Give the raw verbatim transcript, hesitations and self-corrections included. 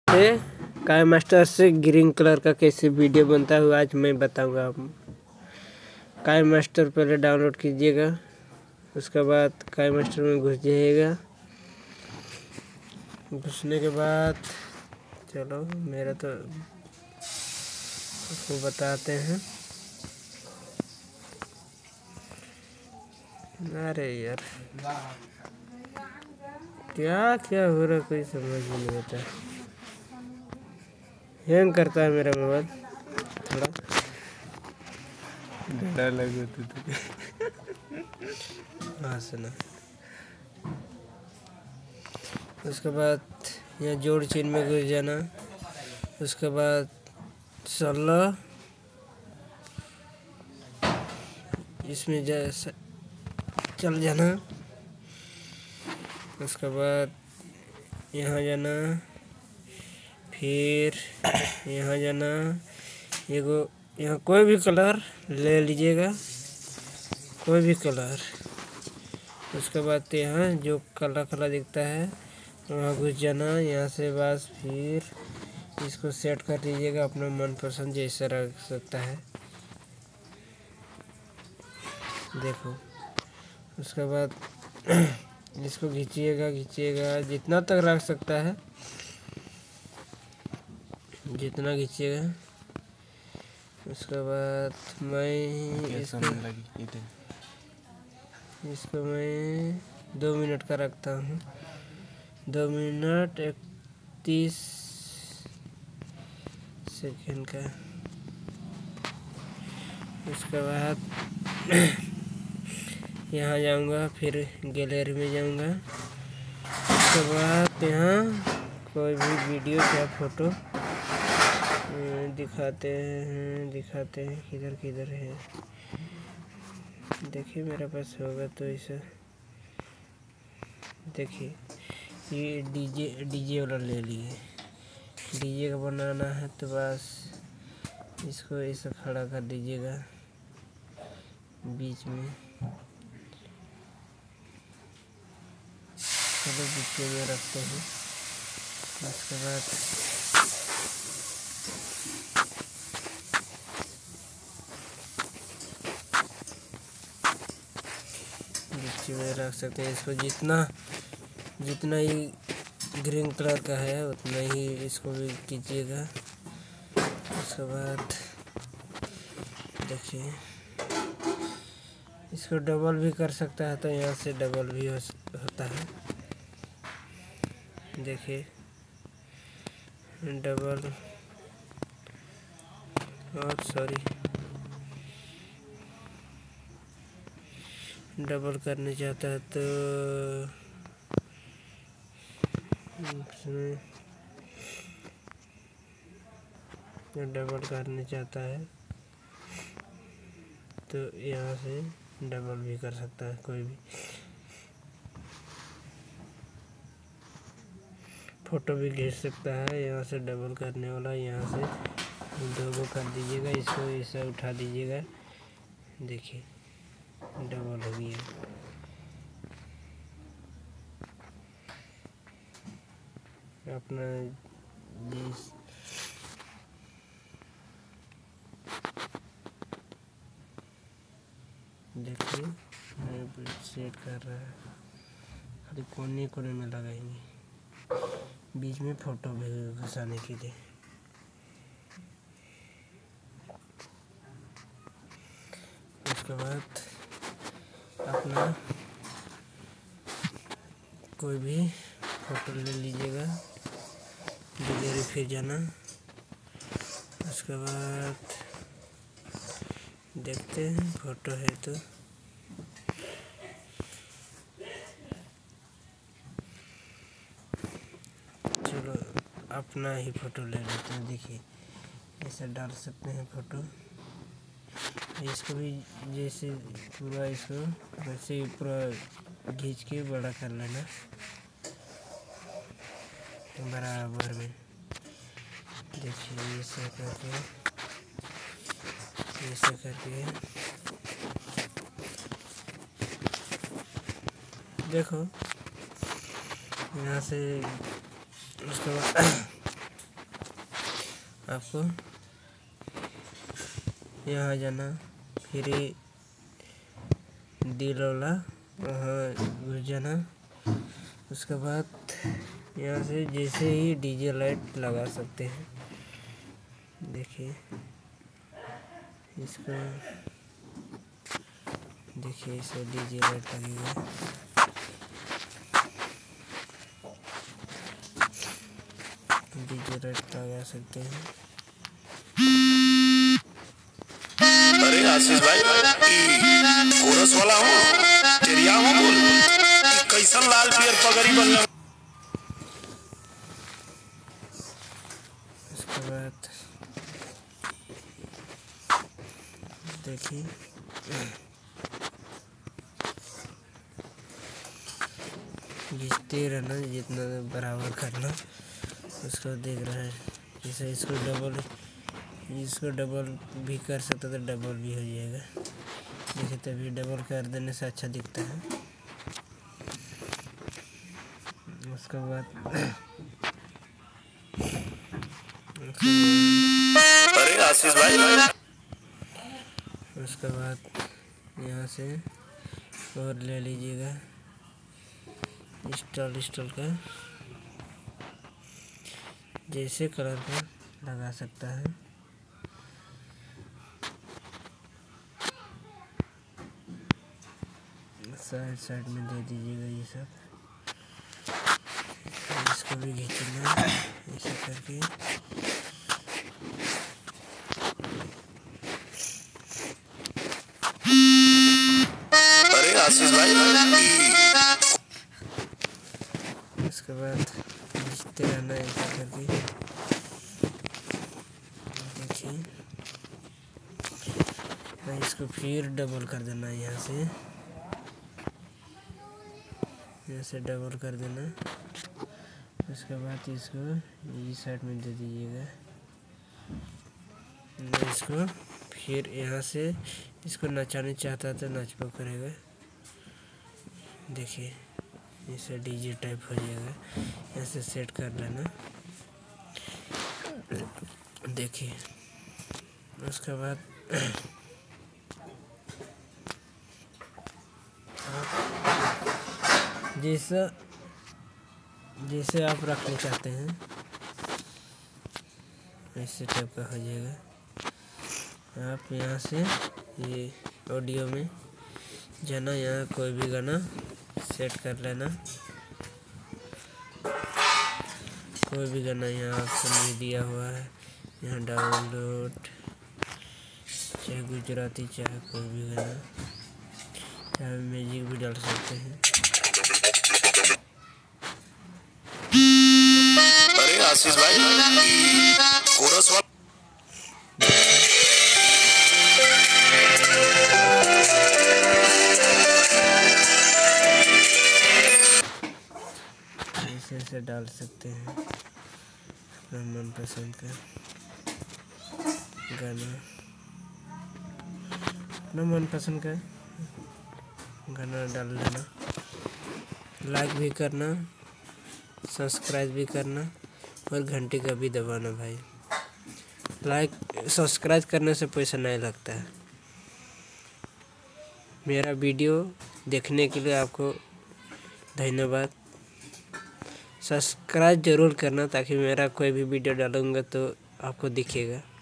से काय मास्टर से ग्रीन कलर का कैसे वीडियो बनता है आज मैं बताऊंगा। आप काय मास्टर पहले डाउनलोड कीजिएगा, उसके बाद काय मास्टर में घुस जाइएगा। घुसने के बाद चलो मेरा तो उसको बताते हैं। अरे यार क्या क्या हो रहा कोई समझ ही नहीं आता। हैंग करता है मेरा मोबाइल थोड़ा, डर लगे तो हाँ सुना। उसके बाद यहाँ जोड़ चिन्ह में घुस जाना। उसके बाद सोलह इसमें जा चल जाना। उसके बाद यहाँ जाना, फिर यहाँ जाना। ये को यहाँ कोई भी कलर ले लीजिएगा, कोई भी कलर। उसके बाद यहाँ जो काला काला दिखता है वहाँ घुस जाना। यहाँ से बस फिर इसको सेट कर दीजिएगा अपना मनपसंद जैसा रख सकता है। देखो उसके बाद इसको खींचिएगा खींचिएगा जितना तक रख सकता है, जितना खींचिएगा। उसके बाद मैं इसको इसको मैं दो मिनट का रखता हूँ, दो मिनट इकतीस सेकंड का। उसके बाद यहाँ जाऊँगा, फिर गैलरी में जाऊँगा। उसके बाद यहाँ कोई भी वीडियो या फोटो दिखाते हैं दिखाते हैं किधर किधर है। देखिए मेरे पास होगा तो ऐसा। देखिए ये डीजे डीजे वाला ले लिए। डीजे का बनाना है तो बस इसको ऐसा खड़ा कर दीजिएगा बीच में। चलो बीच में रखते हैं। उसके बाद बीच में रख सकते हैं इसको। जितना जितना ही ग्रीन कलर का है उतना ही इसको भी कीजिएगा। उसके बाद देखिए इसको डबल भी कर सकता है तो यहाँ से डबल भी हो होता है। देखिए डबल और सॉरी डबल करने चाहता है तो इसमें डबल करने चाहता है तो यहाँ से डबल भी कर सकता है कोई भी। फोटो भी खींच सकता है यहाँ से डबल करने वाला। यहाँ से दो गो कर दीजिएगा, इसको ऐसा उठा दीजिएगा। देखिए डबल हो गया। अपना जिस देखिए मैं सेट कर रहा है, खाली कोने कोने में लगाएंगे, बीच में फोटो भी घुसाने के लिए। उसके बाद अपना कोई भी फोटो ले लीजिएगा, गैलरी फिर जाना। उसके बाद देखते हैं फोटो है तो चलो अपना ही फोटो ले लेते हैं। देखिए ऐसे डाल सकते हैं फोटो। इसको भी जैसे पूरा इसको वैसे पूरा खींच के बड़ा कर लेना बराबर में। देखिए ऐसे करके ऐसे करके देखो यहाँ से। उसके बाद आपको यहाँ जाना, फिर दिल वाला वहाँ घुस जाना। उसके बाद यहाँ से जैसे ही डीजे लाइट लगा सकते हैं। देखिए इसको, देखिए इसे डीजे लाइट लगेगा। डीजे लाइट लगा सकते हैं। अरे आशीष भाई, कोरस वाला हूँ, तेरिया हूँ बोल, कैसन लाल पियर पगड़ी बनला। उसके बाद देखिए घिसते रहना, जितना बराबर करना। उसको देख रहा है, जैसे इसको डबल इसको डबल भी कर सकते तो डबल भी हो जाएगा। देखिए तभी डबल कर देने से अच्छा दिखता है। उसके बाद अरे आशीष भाई, उसके बाद यहाँ से और ले लीजिएगा स्टॉल स्टॉल का, जैसे कलर का लगा सकता है। साइड साइड में दे दीजिएगा ये सब। इसको भी खींचना ऐसे करके। अरे आशीष भाई, उसके बाद खींचते रहना ऐसे करके। देखिए इसको फिर डबल कर देना, यहाँ से यहाँ से डबल कर देना। उसके बाद इसको इस साइड में दे दीजिएगा। इसको फिर यहाँ से इसको नचाने चाहता तो नाच पकड़ेगा। देखिए इसे डीजे टाइप हो जाएगा। ऐसे सेट कर लेना। देखिए उसके बाद जैसा जैसे आप रखना चाहते हैं ऐसे टाइप का हो जाएगा। आप यहाँ से ये ऑडियो में जाना, यहाँ कोई भी गाना सेट कर लेना। कोई भी गाना यहाँ ऑप्शन भी दिया हुआ है, यहाँ डाउनलोड, चाहे गुजराती चाहे कोई भी गाना, चाहे म्यूजिक भी डाल सकते हैं। अरे आशीष भाई, कोरस वाला ऐसे ऐसे डाल सकते हैं अपना मनपसंद का गाना, अपना मनपसंद का गाना डाल देना। लाइक भी करना, सब्सक्राइब भी करना और घंटी का भी दबाना भाई। लाइक सब्सक्राइब करने से पैसा नहीं लगता है। मेरा वीडियो देखने के लिए आपको धन्यवाद। सब्सक्राइब ज़रूर करना ताकि मेरा कोई भी वीडियो डालूँगा तो आपको दिखेगा।